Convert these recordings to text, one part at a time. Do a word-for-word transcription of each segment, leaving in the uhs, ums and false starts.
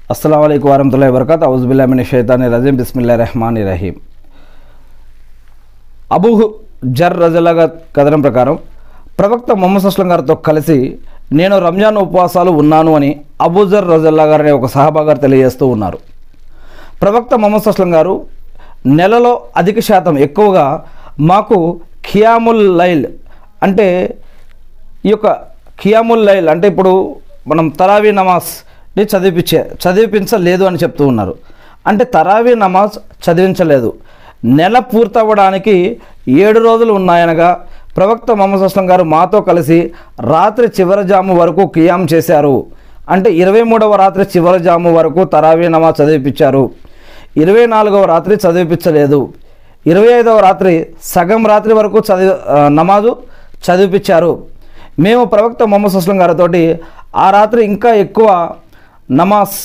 अस्सलामु अलैकुम वरहमतुल्लाहि वबरकातुहू औज़ु बिल्लाहि मिनश शैतानिर रजीम बिस्मिल्लाहिर रहमानिर रहीम। అబూ జర్ రజల్లాహు కథనం ప్రకారం ప్రవక్త ముహమ్మద్ సల్లల్లాహు గారితో కలిసి నేను రంజాన్ ఉపవాసాలు ఉన్నాను అని అబూ జర్ రజల్లాహు గారు అనే ఒక సహాబా గారు తెలియజేస్తూ ఉన్నారు. ప్రవక్త ముహమ్మద్ సల్లల్లాహు గారు నెలలో అధిక శాతం ఎక్కువగా మాకు ఖియాముల్ లైల్ అంటే ఈ యొక్క ఖియాముల్ లైల్ అంటే ఇప్పుడు మనం తరావీ నమాజ్ని చదివించే చదివించలేదు అని చెప్తూ ఉన్నారు. అంటే తరావీ నమాజ్ చదివించలేదు, నెల పూర్తవ్వడానికి ఏడు రోజులు ఉన్నాయనగా ప్రవక్త ముహమ్మద్ సల్లల్లాహు అలైహి వసల్లం గారు మాతో కలిసి రాత్రి చివరి జాము వరకు ఖియాం చేశారు. అంటే ఇరవై మూడవ రాత్రి చివరి జాము వరకు తరావీ నమాజ్ చదివిపించారు. ఇరవై నాలుగవ రాత్రి చదివిపించలేదు. ఇరవై ఐదవ రాత్రి సగం రాత్రి వరకు చదివి నమాజు చదివిపించారు. మేము ప్రవక్త ముహమ్మద్ సల్లల్లాహు అలైహి వసల్లం గారితో ఆ రాత్రి ఇంకా ఎక్కువ నమాజ్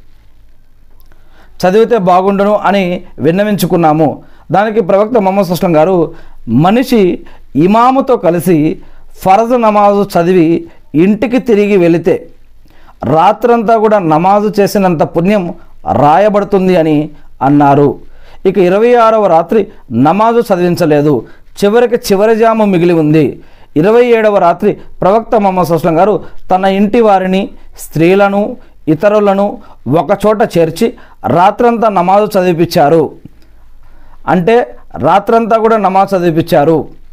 చదివితే బాగుండును అని విన్నవించుకున్నాము. దానికి ప్రవక్త ముహమ్మద్ సల్లల్లాహు అలైహి వసల్లం గారు మనిషి ఇమాముతో కలిసి ఫరజ్ నమాజు చదివి ఇంటికి తిరిగి వెళితే రాత్రంతా కూడా నమాజు చేసినంత పుణ్యం రాయబడుతుంది అని అన్నారు. ఇక ఇరవై ఆరవ రాత్రి నమాజు చదివించలేదు, చివరికి చివరి జాము మిగిలి ఉంది. ఇరవై ఏడవ రాత్రి ప్రవక్త ముహమ్మద్ సల్లల్లాహు అలైహి వసల్లం గారు తన ఇంటి వారిని, స్త్రీలను, ఇతరులను ఒకచోట చేర్చి రాత్రంతా నమాజు చదివిపించారు. అంటే రాత్రంతా కూడా నమాజ్ చదివిపించారు.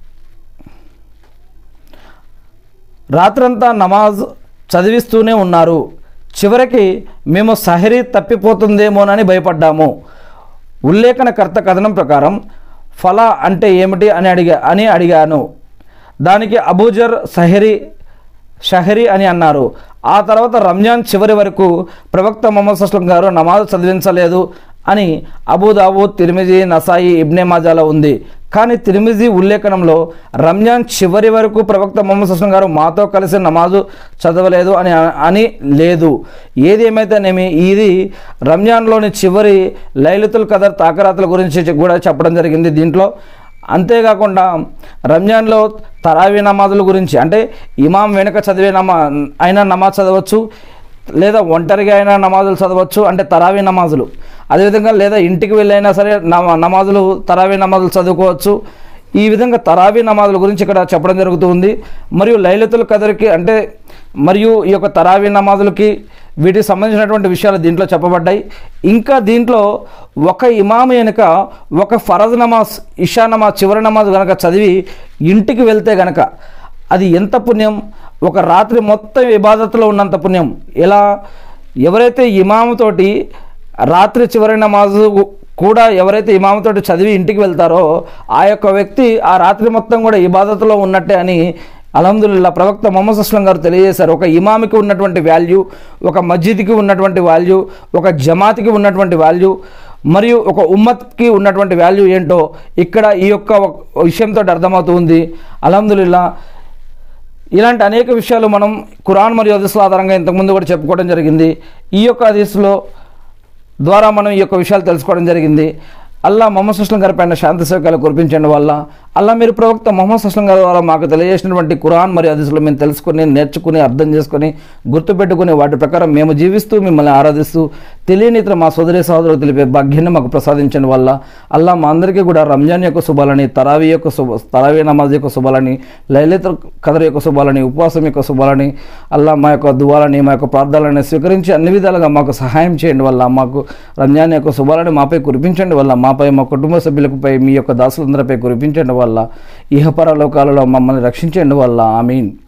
రాత్రంతా నమాజ్ చదివిస్తూనే ఉన్నారు. చివరికి మేము సహరీ తప్పిపోతుందేమోనని భయపడ్డాము. ఉల్లేఖనకర్త కథనం ప్రకారం ఫలా అంటే ఏమిటి అని అడిగా అని అడిగాను. దానికి అబూ జర్ సహరీ షహరీ అని అన్నారు. ఆ తర్వాత రంజాన్ చివరి వరకు ప్రవక్త ముహమ్మద్ సల్లల్లాహు అలైహి వసల్లం గారు నమాజ్ చదివించలేదు అని అబూ దావూద్, తిర్మిజీ, నసాయి, ఇబ్నే మాజాలో ఉంది. కానీ తిర్మిజీ ఉల్లేఖనంలో రంజాన్ చివరి వరకు ప్రవక్త ముహమ్మద్ సల్లల్లాహు అలైహి వసల్లం గారు మాతో కలిసి నమాజు చదవలేదు అని అని లేదు. ఏది ఏమైతేనేమి ఇది రంజాన్లోని చివరి లైలతుల్ ఖదర్ తాకరాతుల గురించి కూడా చెప్పడం జరిగింది దీంట్లో. అంతేకాకుండా రంజాన్లో తరావీ నమాజుల గురించి అంటే ఇమాం వెనుక చదివే నమా అయినా నమాజ్ చదవచ్చు, లేదా ఒంటరిగా అయినా నమాజులు చదవచ్చు అంటే తరావీ నమాజులు. అదేవిధంగా లేదా ఇంటికి వెళ్ళైనా సరే నమాజులు తరావీ నమాజులు చదువుకోవచ్చు. ఈ విధంగా తరావీ నమాజుల గురించి ఇక్కడ చెప్పడం జరుగుతుంది. మరియు లైలతుల్ ఖదర్కి అంటే మరియు ఈ యొక్క తరావీ నమాజులకి వీటికి సంబంధించినటువంటి విషయాలు దీంట్లో చెప్పబడ్డాయి. ఇంకా దీంట్లో ఒక ఇమాము వెనుక ఒక ఫరజ్ నమాజ్, ఇషా నమాజ్, చివరి నమాజ్ కనుక చదివి ఇంటికి వెళ్తే గనక అది ఎంత పుణ్యం, ఒక రాత్రి మొత్తం ఇబాదత్లో ఉన్నంత పుణ్యం. ఎలా ఎవరైతే ఇమాముతోటి రాత్రి చివరి నమాజు కూడా ఎవరైతే ఇమాముతోటి చదివి ఇంటికి వెళ్తారో ఆ యొక్క వ్యక్తి ఆ రాత్రి మొత్తం కూడా ఇబాదత్లో ఉన్నట్టే అని అల్హమ్దులిల్లాహ్ ప్రవక్త ముహమ్మద్ సల్లల్లాహు అలైహి వసల్లం గారు తెలియజేశారు. ఒక ఇమామికి ఉన్నటువంటి వాల్యూ, ఒక మస్జిద్కి ఉన్నటువంటి వాల్యూ, ఒక జమాత్కి ఉన్నటువంటి వాల్యూ, మరియు ఒక ఉమ్మత్కి ఉన్నటువంటి వాల్యూ ఏంటో ఇక్కడ ఈ యొక్క విషయంతో అర్థమవుతుంది. అల్హమ్దులిల్లాహ్ ఇలాంటి అనేక విషయాలు మనం ఖురాన్ మరియు హదీసుల ఆధారంగా ఇంతకుముందు కూడా చెప్పుకోవడం జరిగింది. ఈ యొక్క హదీసులో ద్వారా మనం ఈ యొక్క విషయాలు తెలుసుకోవడం జరిగింది. అల్లా ముహమ్మద్ సల్లల్లాహు అలైహి వసల్లం గారి పైన శాంతి సేవకాలు కురిపించండి వల్ల అల్లా మీరు ప్రవక్త ముహమ్మద్ సల్లల్లాహు అలైహి వసల్లం గారి ద్వారా మాకు తెలియజేసినటువంటి ఖురాన్ మరియు హదీసులు మేము తెలుసుకుని, నేర్చుకుని, అర్థం చేసుకుని, గుర్తుపెట్టుకుని వాటి ప్రకారం మేము జీవిస్తూ మిమ్మల్ని ఆరాధిస్తూ తెలియని ఇతర మా సోదరి సహోదరులు తెలిపే భాగ్యాన్ని మాకు ప్రసాదించండి వల్ల అల్లా మా అందరికీ కూడా రంజాన్ యొక్క శుభాలని, తరావీ యొక్క శుభ తరావీ నమాజ్ యొక్క శుభాలని, లైలతుల్ ఖదర్ యొక్క శుభాలని, ఉపవాసం యొక్క శుభాలని అల్లా మా యొక్క దువాలని, మా యొక్క ప్రార్థనలని స్వీకరించి అన్ని విధాలుగా మాకు సహాయం చేయండి వల్ల మాకు రంజాన్ యొక్క శుభాలని మాపై కురిపించండి వల్ల మాపై, మా కుటుంబ సభ్యులపై, మీ యొక్క దాసులందరిపై కురిపించండి వల్ల ఇహపర లోకాలలో మమ్మల్ని రక్షించండి వల్ల ఆమీన్.